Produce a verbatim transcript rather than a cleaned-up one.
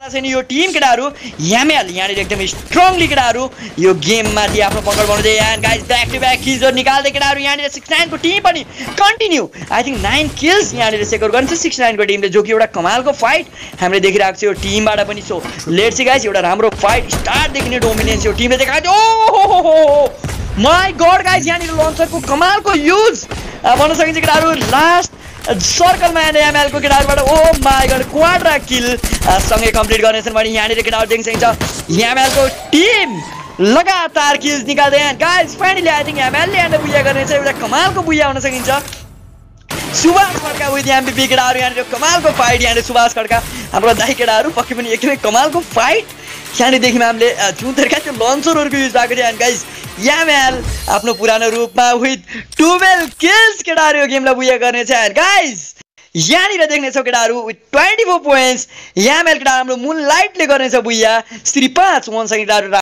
छैन यो टिम केटाहरु यामेल यहाँनिर एकदमै स्ट्रङली केटाहरु यो गेममा दि आफ्नो पकड बनाउँदै and guys back to back kills निकाल्दै केटाहरु यहाँनिर सिक्सटी नाइन को टिम पनि continue I think nine kills यहाँनिर सेक्युर गर्छ सिक्सटी नाइन को टिमले जो कि एउटा कमालको फाइट हामीले देखिरहेको छ यो टिमबाट पनि सो लेट्स सी गाइस एउटा राम्रो फाइट स्टार्ट देखिने डोमिनेन्स यो टिमले देखायो ओ माय गॉड गाइस यहाँनिर लन्चरको कमालको युज भन्न सकिन्छ केटाहरु लास्ट सर्कलमा एमएल को केटाहरुबाट oh my god quadra kill सँगै कम्प्लिट गर्नेछन् भने यहाँनिर केटाहरु देख्न सकिन्छ एमएल को टिम लगातार किल्स निकाल्दै and guys finally I think ML ले एन्ड बुया गर्ने चाहिँ एउटा कमालको बुया हुन सकिन्छ सुभाष खड्का विथ एमपीपी केटाहरु यहाँनिर कमालको फाइट यहाँनिर सुभाष खड्का हाम्रो दाइ केटाहरु पक्कै पनि एकदमै कमालको फाइट यहाँनिर देख्यौं हामीले जुन तरिकाले त्यो लन्चरहरुको युज भएको थियो एन्ड गाइस यामेल आफ्नो पुरानो रूपमा विथ ट्वेल्भ किल्स केटाहरु यो गेमलाई बुया गर्ने छ एन्ड गाइस यहाँनिर देख्ने छौ केटाहरु विथ ट्वेन्टी फोर पोइन्ट्स यामेल केटाहरु हाम्रो मुनलाइटले गर्ने छ बुया श्री पाँच वन सेकेन्ड